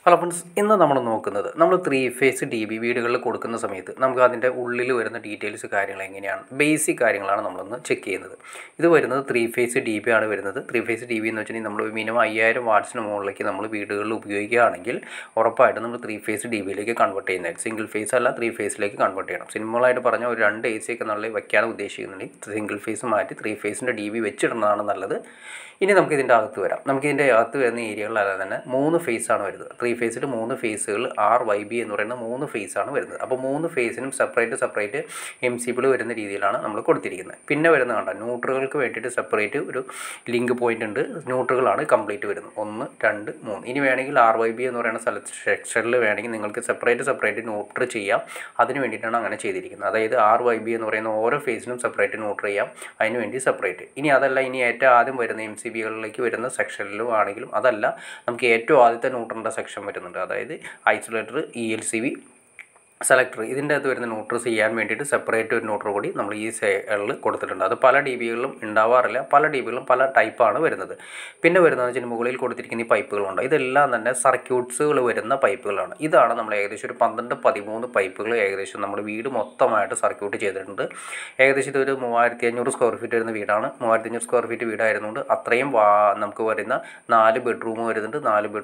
Hello friends, ഇന്ന് നമ്മൾ നോക്കുന്നത് നമ്മൾ 3 ഫേസ് ഡി ബി വീടുകളിൽ കൊടുക്കുന്ന സമയത്ത് നമുക്ക് അതിൻ്റെ ഉള്ളിൽ വരുന്ന ഡീറ്റെയിൽസ് കാര്യങ്ങൾ എങ്ങനെയാണ്, ബേസിക് കാര്യങ്ങളാണ് നമ്മളൊന്ന് ചെക്ക് ചെയ്യുന്നത്. ഇത് വരുന്നത് 3 ഫേസ് ഡി ബി ആണ് വരുന്നത്. 3 ഫേസ് ഡി ബി എന്ന് വെച്ചിട്ടുണ്ടെങ്കിൽ നമ്മൾ മിനിമം 5000 വാട്ട്സിന് മുകളിലേക്ക് നമ്മൾ വീടുകളിൽ ഉപയോഗിക്കുകയാണെങ്കിൽ ഉറപ്പായിട്ടും നമ്മൾ 3 ഫേസ് ഡി ബിയിലേക്ക് കൺവേർട്ട് ചെയ്യുന്നത്. സിംഗിൾ ഫേസ് അല്ല, 3 ഫേസിലേക്ക് കൺവേർട്ട് ചെയ്യണം. സിമ്പിളായിട്ട് പറഞ്ഞാൽ ഒരു 2 AC ഒക്കെ നമ്മൾ വയ്ക്കാൻ ഉദ്ദേശിക്കുന്നുണ്ടെങ്കിൽ സിംഗിൾ ഫേസ് മാറ്റി 3 ഫേസിൻ്റെ ഡി ബി വെച്ചിടുന്നതാണ് നല്ലത്. ഇനി നമുക്ക് ഇതിൻ്റെ അകത്ത് വരാം. നമുക്കിതിൻ്റെ അകത്ത് വരുന്ന ഏരിയകളിലല്ല തന്നെ 3 ഫേസാണ് വരുന്നത്. 3 ഫേസിൽ 3 ഫേസുകൾ RYB എന്ന് പറയുന്ന 3 ഫേസാണ് വരുന്നത്. അപ്പോൾ 3 ഫേസിനും സെപ്പറേറ്റ് MCBിൾ വരുന്ന രീതിയിലാണ് നമ്മൾ കൊടുത്തിരിക്കുന്നത്. പിന്നെ വരുന്ന കണ്ട ന്യൂട്രലുകൾക്ക് വേണ്ടിയിട്ട് സെപ്പറേറ്റ് ഒരു ലിങ്ക് പോയിൻ്റ് ഉണ്ട്. ന്യൂട്രലുകളാണ് കംപ്ലീറ്റ് വരുന്നത് 1, 2, 3. ഇനി വേണമെങ്കിൽ RYB എന്ന് പറയുന്ന സെക്ഷനിൽ വേണമെങ്കിൽ നിങ്ങൾക്ക് സെപ്പറേറ്റ് ന്യൂട്രൽ ചെയ്യാം. അതിന് വേണ്ടിയിട്ടാണ് അങ്ങനെ ചെയ്തിരിക്കുന്നത്. അതായത് RYB എന്ന് പറയുന്ന ഓരോ ഫേസിനും സെപ്പറേറ്റ് ന്യൂട്രൽ ചെയ്യാം, അതിന് വേണ്ടി സെപ്പറേറ്റ്. ഇനി അതല്ല, ഇനി ഏറ്റവും ആദ്യം വരുന്ന MCBകളിലേക്ക് വരുന്ന സെക്ഷനിലും ആണെങ്കിലും അതല്ല, നമുക്ക് ഏറ്റവും ആദ്യത്തെ ന്യൂട്രലിൻ്റെ സെക്ഷൻ വരുന്നുണ്ട്. അതായത് ഐസൊലേറ്റർ, ELCV, സെലക്ടർ, ഇതിൻ്റെ അകത്ത് വരുന്ന ന്യൂട്രൽ ചെയ്യാൻ വേണ്ടിയിട്ട് സെപ്പറേറ്റ് ഒരു ന്യൂട്രൽ കൂടി നമ്മൾ ഈ സൈഡിൽ കൊടുത്തിട്ടുണ്ട്. അത് പല ഡി ബികളിലും ഉണ്ടാവാറില്ല, പല ഡി ബികളിലും പല ടൈപ്പാണ് വരുന്നത്. പിന്നെ വരുന്നതെന്ന് വെച്ചാൽ മുകളിൽ കൊടുത്തിരിക്കുന്ന ഈ പൈപ്പുകളുണ്ട്. ഇതെല്ലാം തന്നെ സർക്യൂട്ട്സുകൾ വരുന്ന പൈപ്പുകളാണ്. ഇതാണ് നമ്മൾ ഏകദേശം ഒരു 12-13 പൈപ്പുകൾ ഏകദേശം നമ്മൾ വീട് മൊത്തമായിട്ട് സർക്യൂട്ട് ചെയ്തിട്ടുണ്ട്. ഏകദേശം ഇതൊരു 3500 സ്ക്വയർ ഫീറ്റ് വരുന്ന വീടാണ്. 3500 സ്ക്വയർ ഫീറ്റ് വീടായിരുന്നുകൊണ്ട് അത്രയും നമുക്ക് വരുന്ന 4 ബെഡ്റൂം വരുന്നുണ്ട്.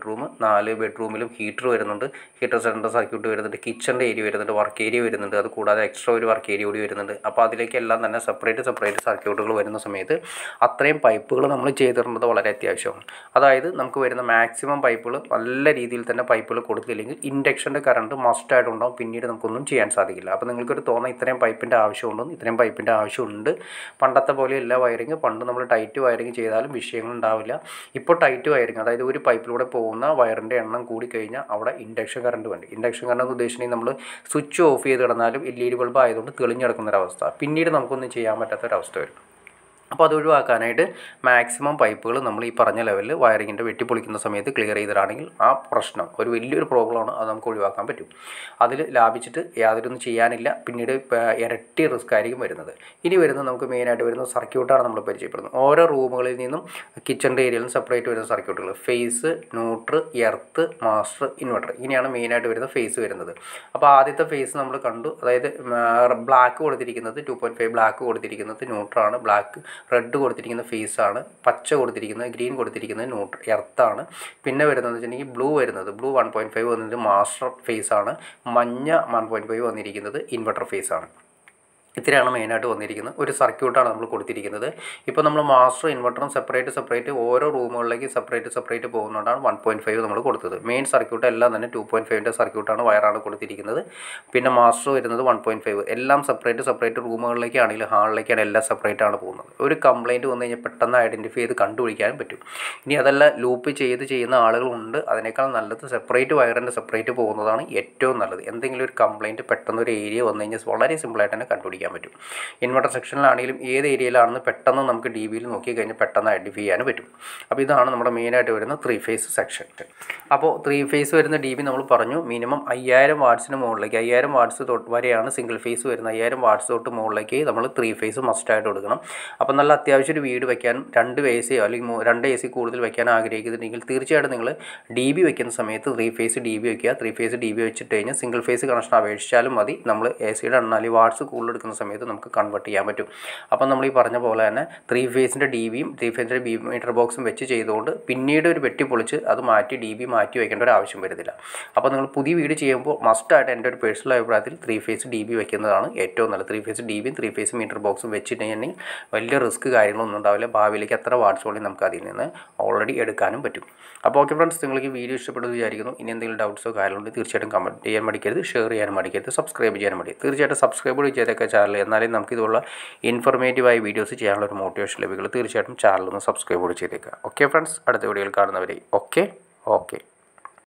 4 ബെഡ്റൂമിലും ഹീറ്റർ വരുന്നുണ്ട്. ഹീറ്റർ സെൻറ്റർ സർക്യൂട്ട് വരുന്നുണ്ട്. കിച്ചൻ്റെ ഏരിയ വരുന്നുണ്ട്, വർക്ക് ഏരിയ വരുന്നുണ്ട്. അത് കൂടാതെ എക്സ്ട്രാ ഒരു വർക്ക് ഏരിയ കൂടി വരുന്നുണ്ട്. അപ്പോൾ അതിലേക്കെല്ലാം തന്നെ സെപ്പറേറ്റ് സർക്യൂട്ടുകൾ വരുന്ന സമയത്ത് അത്രയും പൈപ്പുകൾ നമ്മൾ ചെയ്തിടുന്നത് വളരെ അത്യാവശ്യമാണ്. അതായത് നമുക്ക് വരുന്ന മാക്സിമം പൈപ്പുകൾ നല്ല രീതിയിൽ തന്നെ പൈപ്പുകൾ കൊടുത്തില്ലെങ്കിൽ ഇൻഡക്ഷൻ്റെ കറണ്ട് മസ്റ്റായിട്ടുണ്ടാവും. പിന്നീട് നമുക്കൊന്നും ചെയ്യാൻ സാധിക്കില്ല. അപ്പോൾ നിങ്ങൾക്കൊരു തോന്നുന്ന ഇത്രയും പൈപ്പിൻ്റെ ആവശ്യമുണ്ടെന്ന്, ഇത്രയും പൈപ്പിൻ്റെ ആവശ്യമുണ്ട്. പണ്ടത്തെ പോലെയല്ല വയറിങ്. പണ്ട് നമ്മൾ ടൈറ്റ് വയറിങ് ചെയ്താലും വിഷയങ്ങളുണ്ടാവില്ല. ഇപ്പോൾ ടൈറ്റ് വയറിങ്, അതായത് ഒരു പൈപ്പിലൂടെ പോകുന്ന വയറിൻ്റെ എണ്ണം കൂടി കഴിഞ്ഞാൽ അവിടെ ഇൻഡക്ഷൻ കറണ്ട് വേണ്ടി. ഇൻഡക്ഷൻ കറണ്ട് എന്ന് ഉദ്ദേശിച്ചിട്ടുണ്ടെങ്കിൽ നമ്മൾ സ്വിച്ച് ഓഫ് ചെയ്ത് കിടന്നാലും LED ബൾബ് ആയതുകൊണ്ട് തെളിഞ്ഞെടുക്കുന്നൊരവസ്ഥ, പിന്നീട് നമുക്കൊന്നും ചെയ്യാൻ പറ്റാത്തൊരവസ്ഥ വരും. അപ്പോൾ അത് ഒഴിവാക്കാനായിട്ട് മാക്സിമം പൈപ്പുകൾ നമ്മൾ ഈ പറഞ്ഞ ലെവലിൽ വയറിങ്ങിൻ്റെ വെട്ടിപ്പൊളിക്കുന്ന സമയത്ത് ക്ലിയർ ചെയ്തിട്ടാണെങ്കിൽ ആ പ്രശ്നം ഒരു വലിയൊരു പ്രോബ്ലമാണ്. അത് നമുക്ക് ഒഴിവാക്കാൻ പറ്റും. അതിൽ ലാഭിച്ചിട്ട് യാതൊരൊന്നും ചെയ്യാനില്ല. പിന്നീട് ഇരട്ടി റിസ്ക് ആയിരിക്കും വരുന്നത്. ഇനി വരുന്നത് നമുക്ക് മെയിനായിട്ട് വരുന്ന സർക്യൂട്ടാണ് നമ്മൾ പരിചയപ്പെടുന്നത്. ഓരോ റൂമുകളിൽ നിന്നും കിച്ചണിൻ്റെ ഏരിയയിലും സെപ്പറേറ്റ് വരുന്ന സർക്യൂട്ടുകൾ, phase, neutral, earth, master, inverter, ഇങ്ങനെയാണ് മെയിനായിട്ട് വരുന്ന ഫേസ് വരുന്നത്. അപ്പോൾ ആദ്യത്തെ ഫേസ് നമ്മൾ കണ്ടു. അതായത് ബ്ലാക്ക് കൊടുത്തിരിക്കുന്നത് 2.5 ബ്ലാക്ക് കൊടുത്തിരിക്കുന്നത് ന്യൂട്രലാണ്. റെഡ് കൊടുത്തിരിക്കുന്ന ഫേസാണ്. പച്ച കൊടുത്തിരിക്കുന്നത്, ഗ്രീൻ കൊടുത്തിരിക്കുന്നത് എർത്താണ്. പിന്നെ വരുന്നതെന്ന് വെച്ചിട്ടുണ്ടെങ്കിൽ ബ്ലൂ 1.5 വന്നിട്ട് മാസ്റ്റർ ഫേസാണ്. മഞ്ഞ 1.5 വന്നിരിക്കുന്നത് ഇൻവെർട്ടർ ഫേസാണ്. ഇത്രയാണ് മെയിനായിട്ട് വന്നിരിക്കുന്നത്. ഒരു സർക്യൂട്ടാണ് നമ്മൾ കൊടുത്തിരിക്കുന്നത്. ഇപ്പോൾ നമ്മൾ മാസ്റ്റർ ഇൻവെർട്ടറും സെപ്പറേറ്റ് ഓരോ റൂമുകളിലേക്ക് സെപ്പറേറ്റ് പോകുന്നതുകൊണ്ടാണ് 1.5 നമ്മൾ കൊടുത്തത്. മെയിൻ സർക്യൂട്ട് എല്ലാം തന്നെ 2.5ൻ്റെ സർക്യൂട്ടാണ്, വയറാണ് കൊടുത്തിരിക്കുന്നത്. പിന്നെ മാസ്റ്റർ വരുന്നത് 1.5. എല്ലാം സെപ്പറേറ്റ് റൂമുകളിലേക്കാണെങ്കിലും ഹാളിലേക്കാണ് എല്ലാം സെപ്പറേറ്റ് ആണ് പോകുന്നത്. ഒരു കംപ്ലയിൻറ്റ് വന്നു കഴിഞ്ഞാൽ പെട്ടെന്ന് ഐഡൻറ്റിഫൈ ചെയ്ത് കണ്ടുപിടിക്കാനും പറ്റും. ഇനി അതല്ല ലൂപ്പ് ചെയ്യുന്ന ആളുകളുണ്ട്, അതിനേക്കാൾ നല്ലത് സെപ്പറേറ്റ് വയറിൻ്റെ സെപ്പറേറ്റ് പോകുന്നതാണ് ഏറ്റവും നല്ലത്. എന്തെങ്കിലും ഒരു കംപ്ലയിൻറ്റ് പെട്ടെന്ന് ഒരു ഏരിയ വന്നു കഴിഞ്ഞാൽ വളരെ സിമ്പിളായിട്ട് തന്നെ കണ്ടുപിടിക്കാം പറ്റും. ഇൻവെർട്ടർ സെക്ഷനിലാണെങ്കിലും ഏത് ഏരിയയിലാണെന്ന് പെട്ടെന്ന് നമുക്ക് ഡി ബിയിൽ നോക്കി കഴിഞ്ഞാൽ പെട്ടെന്ന് ഐഡൻറ്റിഫൈ ചെയ്യാനും പറ്റും. അപ്പോൾ ഇതാണ് നമ്മുടെ മെയിനായിട്ട് വരുന്ന 3 ഫേസ് സെക്ഷൻ. അപ്പോൾ 3 ഫേസ് വരുന്ന ഡി ബി നമ്മൾ പറഞ്ഞു മിനിമം 5000 വാട്ട്സിന് മുകളിലേക്ക്, 5000 വാട്ട്സ് വരെയാണ് സിംഗിൾ ഫേസ് വരുന്നത്. 5000 വാട്ട്സ് തൊട്ട് മുകളിലേക്ക് നമ്മൾ 3 ഫേസ് മസ്റ്റായിട്ട് കൊടുക്കണം. അപ്പോൾ നല്ല അത്യാവശ്യം ഒരു വീട് വയ്ക്കാനും 2 AC അല്ലെങ്കിൽ 2 AC കൂടുതൽ വയ്ക്കാൻ ആഗ്രഹിക്കുന്നുണ്ടെങ്കിൽ തീർച്ചയായിട്ടും നിങ്ങൾ ഡി ബി വയ്ക്കുന്ന സമയത്ത് 3 ഫേസ് ഡി ബി വയ്ക്കുക. 3 ഫേസ് ഡി ബി വെച്ചിട്ട് കഴിഞ്ഞാൽ സിംഗിൾ ഫേസ് കണക്ഷൻ അപേക്ഷിച്ചാലും മതി. നമ്മൾ AC-യുടെ എണ്ണം അല്ലെങ്കിൽ വാട്ട്സ് കൂടുതൽ എടുക്കുന്ന സമയത്ത് നമുക്ക് കൺവേർട്ട് ചെയ്യാൻ പറ്റും. അപ്പം നമ്മൾ ഈ പറഞ്ഞ പോലെ തന്നെ 3 ഫേസിൻ്റെ ഡി ബിയും 3 ഫേസിൻ്റെ ബി മീറ്റർ ബോക്സും വെച്ച് ചെയ്തുകൊണ്ട് പിന്നീട് ഒരു വെട്ടിപ്പൊളിച്ച് അത് മാറ്റി ഡി ബി മാറ്റി വയ്ക്കേണ്ട ഒരു ആവശ്യം വരുന്നില്ല. അപ്പോൾ നിങ്ങൾ പുതിയ വീട് ചെയ്യുമ്പോൾ മസ്റ്റായിട്ട് എൻ്റെ ഒരു പേഴ്സണൽ അഭിപ്രായത്തിൽ 3 ഫേസ് ഡി ബി വയ്ക്കുന്നതാണ് ഏറ്റവും നല്ലത്. 3 ഫേസ് ഡി ബിയും 3 ഫേസ് മീറ്റർ ബോക്സും വെച്ചിട്ടുണ്ടെങ്കിൽ വലിയ റിസ്ക് കാര്യങ്ങളൊന്നും ഉണ്ടാവില്ല. ഭാവിയിലേക്ക് എത്ര വാട്ട്സ് വേണമെങ്കിൽ നമുക്ക് അതിൽ നിന്ന് ഓൾറെഡി എടുക്കാനും പറ്റും. അപ്പോൾ ഓക്കെ ഫ്രണ്ട്സ്, നിങ്ങൾക്ക് ഈ വീഡിയോ ഇഷ്ടപ്പെടുന്നു വിചാരിക്കുന്നു. ഇനി എന്തെങ്കിലും ഡൗട്ട്സോ കാര്യങ്ങളുണ്ടെങ്കിൽ തീർച്ചയായിട്ടും കമൻറ്റ് ചെയ്യാൻ മടിക്കരുത്, ഷെയർ ചെയ്യാനും മടിക്കരുത്, സബ്സ്ക്രൈബ് ചെയ്യാനും മടിക്കരുത്. തീർച്ചയായിട്ടും സബ്സ്ക്രൈബ് ചെയ്തൊക്കെ ചാനൽ, എന്നാലേ നമുക്കിതുള്ള ഇൻഫോർമേറ്റീവായ വീഡിയോസ് ചെയ്യാനുള്ള ഒരു മോട്ടിവേഷൻ ലഭിക്കുള്ളൂ. തീർച്ചയായിട്ടും ചാനലൊന്ന് സബ്സ്ക്രൈബ് ചെയ്തേക്കുക. ഓക്കെ ഫ്രണ്ട്സ്, അടുത്ത വീഡിയോയിൽ കാണുന്നവരെ ഓക്കെ.